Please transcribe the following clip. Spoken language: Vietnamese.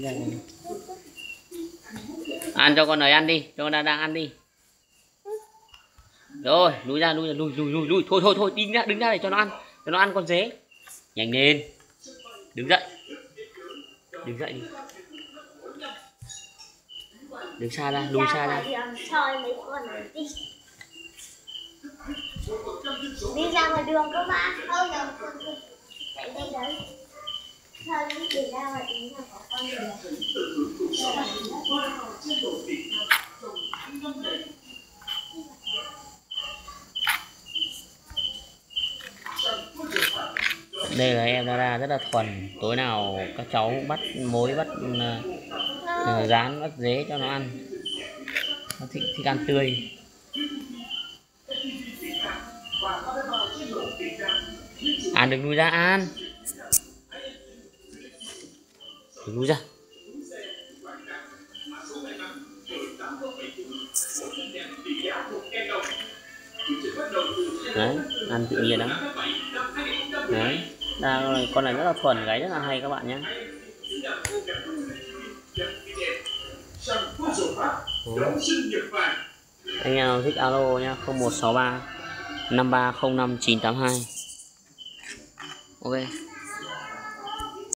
Ăn cho con này ăn đi, cho con đang ăn đi. Rồi, lùi ra, lùi. Thôi, đứng ra để cho nó ăn con dế. Nhanh lên. Đứng dậy đi. Đứng xa ra, lùi xa ra. Đi ra ngoài đường cơ mà. Thôi nhầm. Chạy đây đấy. Thôi đi ra ngoài đường là có con đường. Đây là em ra rất là thuần. Tối nào các cháu bắt mối, bắt rán, bắt dế cho nó ăn. Nó thích ăn tươi. An đừng nuôi ra, An đừng nuôi ra. Đấy, ăn tự nhiên lắm. Đấy, con này rất là thuần, gáy rất là hay các bạn nhé. Anh nào thích alo nhá, 0163 5305 982. Ok.